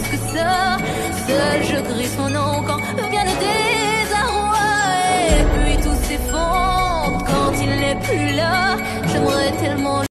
plus que ça. Seul je crie son nom quand vient le désarroi. Et puis tout s'effondre quand il n'est plus là. J'aimerais tellement